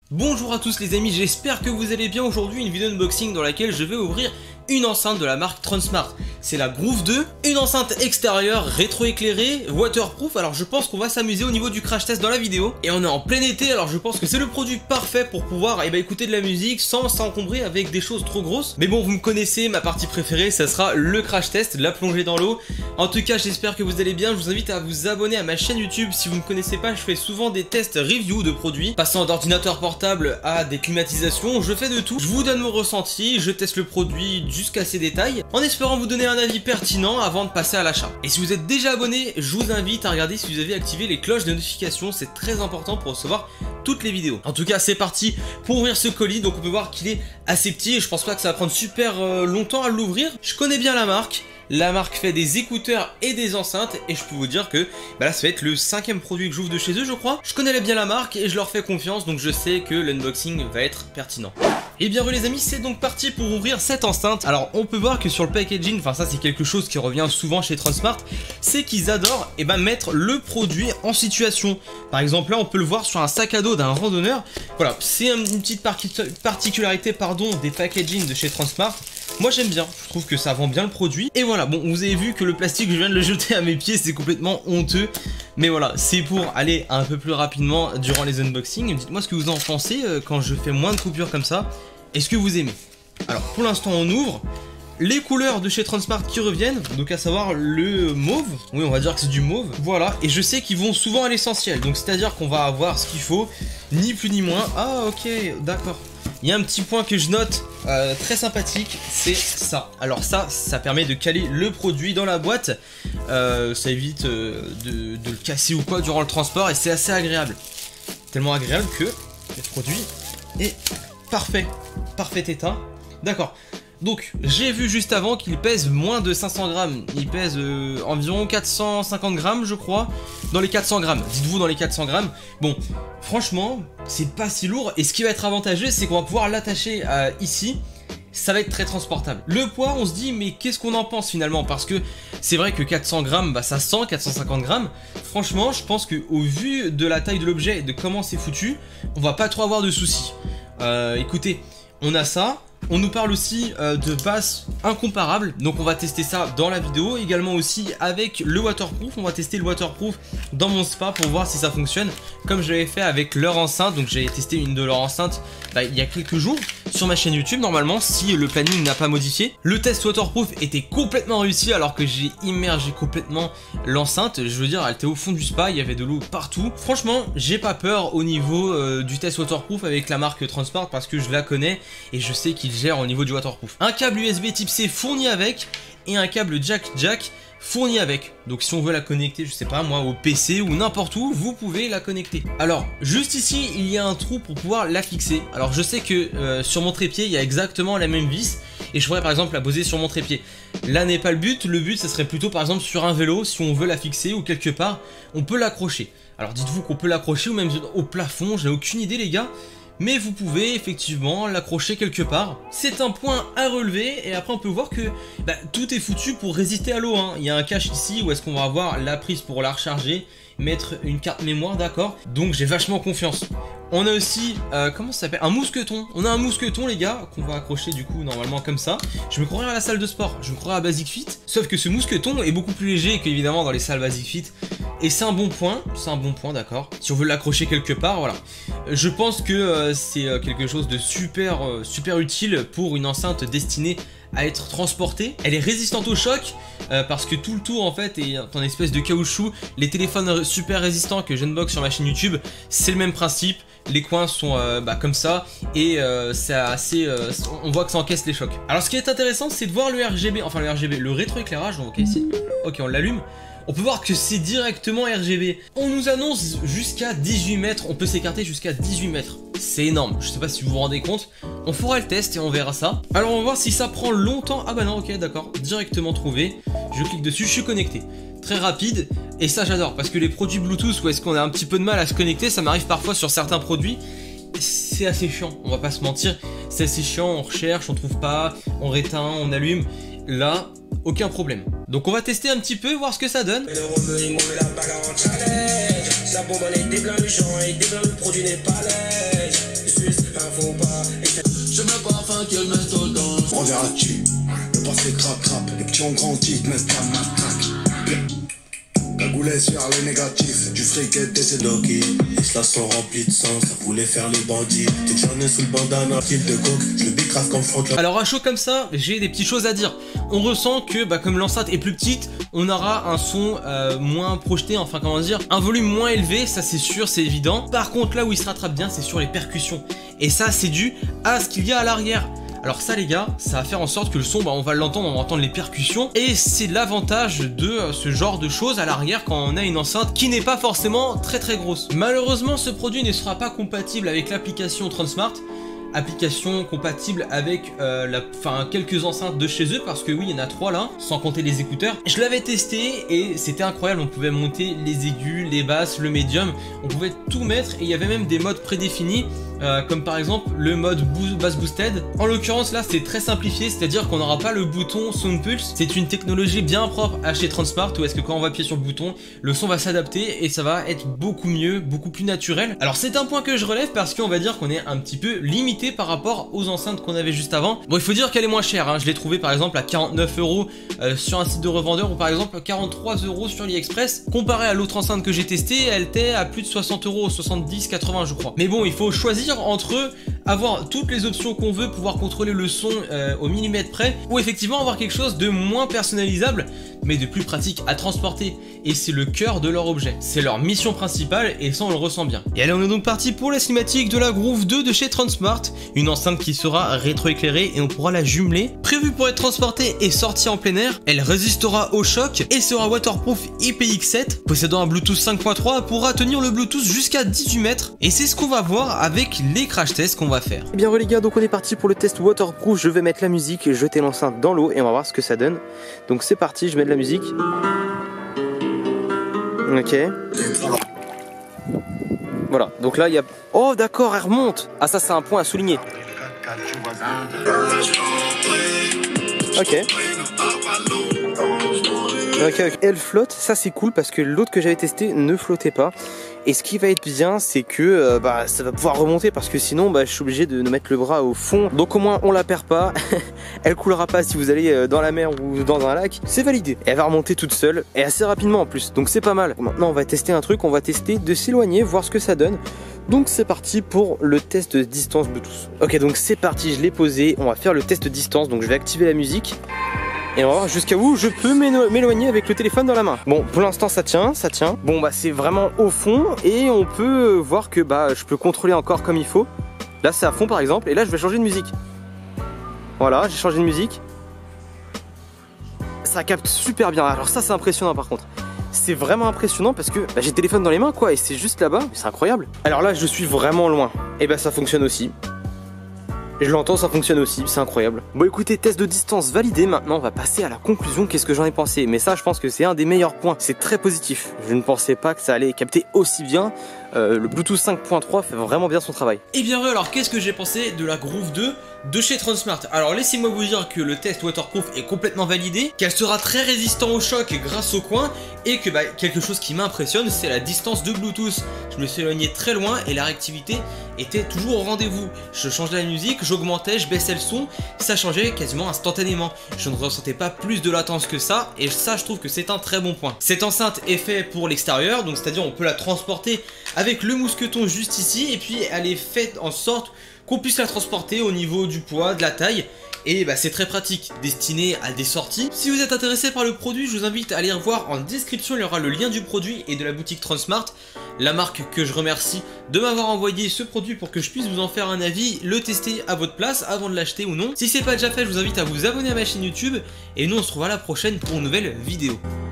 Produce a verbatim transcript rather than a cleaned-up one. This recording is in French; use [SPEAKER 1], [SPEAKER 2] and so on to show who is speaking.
[SPEAKER 1] Bonjour à tous les amis, j'espère que vous allez bien. Aujourd'hui une vidéo unboxing dans laquelle je vais ouvrir une enceinte de la marque Transmart. C'est la Groove deux, une enceinte extérieure rétro-éclairée, waterproof. Alors je pense qu'on va s'amuser au niveau du crash test dans la vidéo. Et on est en plein été, alors je pense que c'est le produit parfait pour pouvoir eh ben, écouter de la musique sans s'encombrer avec des choses trop grosses. Mais bon, vous me connaissez, ma partie préférée, ça sera le crash test, la plongée dans l'eau. En tout cas, j'espère que vous allez bien. Je vous invite à vous abonner à ma chaîne YouTube. Si vous ne connaissez pas, je fais souvent des tests review de produits, passant d'ordinateur portable à des climatisations. Je fais de tout, je vous donne mon ressenti, je teste le produit jusqu'à ses détails, en espérant vous donner un avis pertinent avant de passer à l'achat. Et si vous êtes déjà abonné, je vous invite à regarder si vous avez activé les cloches de notification, c'est très important pour recevoir toutes les vidéos. En tout cas, c'est parti pour ouvrir ce colis. Donc on peut voir qu'il est assez petit et je pense pas que ça va prendre super euh, longtemps à l'ouvrir. Je connais bien la marque. La marque fait des écouteurs et des enceintes et je peux vous dire que bah là ça va être le cinquième produit que j'ouvre de chez eux je crois. Je connais bien la marque et je leur fais confiance, donc je sais que l'unboxing va être pertinent. Et bien les amis, c'est donc parti pour ouvrir cette enceinte. Alors on peut voir que sur le packaging, enfin ça c'est quelque chose qui revient souvent chez Transmart, c'est qu'ils adorent et ben, mettre le produit en situation. Par exemple là on peut le voir sur un sac à dos d'un randonneur. Voilà, c'est une petite particularité pardon, des packaging de chez Transmart. Moi j'aime bien, je trouve que ça vend bien le produit. Et voilà, bon vous avez vu que le plastique je viens de le jeter à mes pieds, c'est complètement honteux. Mais voilà, c'est pour aller un peu plus rapidement durant les unboxings. Dites-moi ce que vous en pensez euh, quand je fais moins de coupures comme ça. Est-ce que vous aimez? Alors pour l'instant on ouvre les couleurs de chez Transmart qui reviennent, donc à savoir le mauve, oui on va dire que c'est du mauve, voilà, et je sais qu'ils vont souvent à l'essentiel, donc c'est à dire qu'on va avoir ce qu'il faut, ni plus ni moins. Ah ok, d'accord. Il y a un petit point que je note euh, très sympathique, c'est ça. Alors ça, ça permet de caler le produit dans la boîte, euh, ça évite euh, de, de le casser ou quoi durant le transport et c'est assez agréable. Tellement agréable que le produit est parfait, parfait état. D'accord. Donc j'ai vu juste avant qu'il pèse moins de cinq cents grammes, il pèse euh, environ quatre cent cinquante grammes je crois, dans les quatre cents grammes, dites-vous dans les quatre cents grammes. Bon, franchement, c'est pas si lourd et ce qui va être avantageux c'est qu'on va pouvoir l'attacher euh, ici, ça va être très transportable. Le poids, on se dit mais qu'est-ce qu'on en pense finalement, parce que c'est vrai que quatre cents grammes, bah ça sent quatre cent cinquante grammes. Franchement, je pense que au vu de la taille de l'objet et de comment c'est foutu, on va pas trop avoir de soucis. Euh, écoutez, on a ça. On nous parle aussi euh, de basses incomparables, donc on va tester ça dans la vidéo, également aussi avec le waterproof. On va tester le waterproof dans mon spa pour voir si ça fonctionne, comme je l'avais fait avec leur enceinte. Donc j'ai testé une de leurs enceintes bah, il y a quelques jours sur ma chaîne YouTube normalement, si le planning n'a pas modifié. Le test waterproof était complètement réussi alors que j'ai immergé complètement l'enceinte. Je veux dire, elle était au fond du spa, il y avait de l'eau partout. Franchement, j'ai pas peur au niveau euh, du test waterproof avec la marque Transmart parce que je la connais et je sais qu'ils gère au niveau du waterproof. Un câble U S B type C fourni avec et un câble jack jack fourni avec. Donc si on veut la connecter, je sais pas moi, au P C ou n'importe où, vous pouvez la connecter. Alors juste ici il y a un trou pour pouvoir la fixer. Alors je sais que euh, sur mon trépied il y a exactement la même vis et je pourrais par exemple la poser sur mon trépied. Là n'est pas le but, le but ça serait plutôt par exemple sur un vélo, si on veut la fixer ou quelque part, on peut l'accrocher. Alors dites-vous qu'on peut l'accrocher ou même au plafond, j'ai aucune idée les gars. Mais vous pouvez effectivement l'accrocher quelque part. C'est un point à relever et après on peut voir que bah, tout est foutu pour résister à l'eau. Hein. Il y a un cache ici où est-ce qu'on va avoir la prise pour la recharger, mettre une carte mémoire, d'accord. Donc j'ai vachement confiance. On a aussi, euh, comment ça s'appelle, un mousqueton. On a un mousqueton les gars, qu'on va accrocher du coup normalement comme ça. Je me croirais à la salle de sport, je me croirais à Basic Fit. Sauf que ce mousqueton est beaucoup plus léger qu'évidemment dans les salles Basic Fit. Et c'est un bon point, c'est un bon point d'accord. Si on veut l'accrocher quelque part, voilà. Je pense que euh, c'est euh, quelque chose de super, euh, super utile pour une enceinte destinée à être transportée. Elle est résistante au choc euh, parce que tout le tour en fait est en espèce de caoutchouc. Les téléphones super résistants que j'unbox sur ma chaîne YouTube, c'est le même principe. Les coins sont euh, bah, comme ça et euh, c'est assez, euh, on voit que ça encaisse les chocs. Alors ce qui est intéressant c'est de voir le R G B, enfin le R G B, le rétroéclairage. Donc ok, ici, ok on l'allume. On peut voir que c'est directement R G B. On nous annonce jusqu'à dix-huit mètres, on peut s'écarter jusqu'à dix-huit mètres. C'est énorme, je sais pas si vous vous rendez compte. On fera le test et on verra ça. Alors on va voir si ça prend longtemps. Ah bah non, ok d'accord, directement trouvé. Je clique dessus, je suis connecté. Très rapide, et ça j'adore, parce que les produits Bluetooth où est-ce qu'on a un petit peu de mal à se connecter, ça m'arrive parfois sur certains produits. C'est assez chiant, on va pas se mentir. C'est assez chiant, on recherche, on trouve pas, on réteint, on allume. Là, aucun problème. Donc on va tester un petit peu, voir ce que ça donne.
[SPEAKER 2] faut pas. Je me parfum qu'il me saute dans. On verra-tu, le passé crap crap, les petits ont grandi, mais pas ma craque. Cagoulé sur les négatifs, du fric et des sédoki. Les slash sont remplis de sang, ça voulait faire les bandits. T'es j'en ai sous le bandana, kill de coke, je le bicrave comme front.
[SPEAKER 1] Alors à chaud comme ça, j'ai des petites choses à dire. On ressent que bah, comme l'enceinte est plus petite, on aura un son euh, moins projeté, enfin comment dire, un volume moins élevé, ça c'est sûr, c'est évident. Par contre là où il se rattrape bien, c'est sur les percussions. Et ça c'est dû à ce qu'il y a à l'arrière. Alors ça les gars, ça va faire en sorte que le son, bah, on va l'entendre, on va entendre les percussions. Et c'est l'avantage de euh, ce genre de choses à l'arrière quand on a une enceinte qui n'est pas forcément très très grosse. Malheureusement ce produit ne sera pas compatible avec l'application Transmart. Application compatible avec euh, la, enfin, quelques enceintes de chez eux, parce que oui il y en a trois là, sans compter les écouteurs. Je l'avais testé et c'était incroyable, on pouvait monter les aigus, les basses, le médium, on pouvait tout mettre et il y avait même des modes prédéfinis. Euh, comme par exemple le mode bass boosted. En l'occurrence là c'est très simplifié, c'est à dire qu'on n'aura pas le bouton Sound Pulse. C'est une technologie bien propre à chez Transmart, où est-ce que quand on va appuyer sur le bouton, le son va s'adapter et ça va être beaucoup mieux, beaucoup plus naturel. Alors c'est un point que je relève parce qu'on va dire qu'on est un petit peu limité par rapport aux enceintes qu'on avait juste avant. Bon il faut dire qu'elle est moins chère, hein. Je l'ai trouvé par exemple à quarante-neuf euros euh, sur un site de revendeur, ou par exemple quarante-trois euros sur AliExpress. Comparé à l'autre enceinte que j'ai testée, elle était à plus de soixante euros, soixante-dix, quatre-vingts je crois. Mais bon il faut choisir entre avoir toutes les options qu'on veut, pouvoir contrôler le son euh, au millimètre près, ou effectivement avoir quelque chose de moins personnalisable mais de plus pratique à transporter. Et c'est le cœur de leur objet, c'est leur mission principale et ça on le ressent bien. Et allez, on est donc parti pour la cinématique de la Groove deux de chez Transmart, une enceinte qui sera rétroéclairée et on pourra la jumeler. Prévue pour être transportée et sortie en plein air, elle résistera au choc et sera waterproof I P X sept, possédant un Bluetooth cinq point trois, pourra tenir le Bluetooth jusqu'à dix-huit mètres. Et c'est ce qu'on va voir avec les crash tests qu'on va faire. Et bien les gars, donc on est parti pour le test waterproof. Je vais mettre la musique, jeter l'enceinte dans l'eau et on va voir ce que ça donne. Donc c'est parti, je mets de la musique. Ok. Voilà, donc là il y a... Oh d'accord, elle remonte. Ah ça c'est un point à souligner. Ok. Ok, ok. Elle flotte, ça c'est cool parce que l'autre que j'avais testé ne flottait pas. Et ce qui va être bien, c'est que euh, bah, ça va pouvoir remonter, parce que sinon bah, je suis obligé de, de mettre le bras au fond. Donc au moins on la perd pas. Elle coulera pas si vous allez dans la mer ou dans un lac. C'est validé. Et elle va remonter toute seule et assez rapidement en plus. Donc c'est pas mal. Maintenant on va tester un truc, on va tester de s'éloigner, voir ce que ça donne. Donc c'est parti pour le test de distance Bluetooth. Ok, donc c'est parti, je l'ai posé. On va faire le test de distance. Donc je vais activer la musique. Et on va voir jusqu'à où je peux m'éloigner avec le téléphone dans la main. Bon, pour l'instant ça tient, ça tient. Bon bah c'est vraiment au fond et on peut voir que bah je peux contrôler encore comme il faut. Là c'est à fond par exemple et là je vais changer de musique. Voilà, j'ai changé de musique. Ça capte super bien. Alors ça c'est impressionnant par contre. C'est vraiment impressionnant parce que bah, j'ai le téléphone dans les mains quoi et c'est juste là-bas, c'est incroyable. Alors là je suis vraiment loin. Et bah ça fonctionne aussi. Je l'entends, ça fonctionne aussi, c'est incroyable. Bon écoutez, test de distance validé, maintenant on va passer à la conclusion, qu'est-ce que j'en ai pensé. Mais ça je pense que c'est un des meilleurs points, c'est très positif. Je ne pensais pas que ça allait capter aussi bien. Euh, le Bluetooth cinq point trois fait vraiment bien son travail. Et bien alors qu'est-ce que j'ai pensé de la Groove deux de chez Transmart? Alors laissez-moi vous dire que le test waterproof est complètement validé, qu'elle sera très résistant au choc grâce au coin, et que bah, quelque chose qui m'impressionne c'est la distance de Bluetooth. Je me suis éloigné très loin et la réactivité était toujours au rendez-vous. Je changeais la musique, j'augmentais, je baissais le son, ça changeait quasiment instantanément. Je ne ressentais pas plus de latence que ça, et ça je trouve que c'est un très bon point. Cette enceinte est faite pour l'extérieur, donc c'est-à-dire on peut la transporter avec le mousqueton juste ici, et puis elle est faite en sorte qu'on puisse la transporter au niveau du poids, de la taille. Et bah c'est très pratique, destiné à des sorties. Si vous êtes intéressé par le produit, je vous invite à aller voir en description, il y aura le lien du produit et de la boutique Transmart, la marque que je remercie de m'avoir envoyé ce produit pour que je puisse vous en faire un avis, le tester à votre place avant de l'acheter ou non. Si c'est pas déjà fait, je vous invite à vous abonner à ma chaîne YouTube et nous on se retrouve à la prochaine pour une nouvelle vidéo.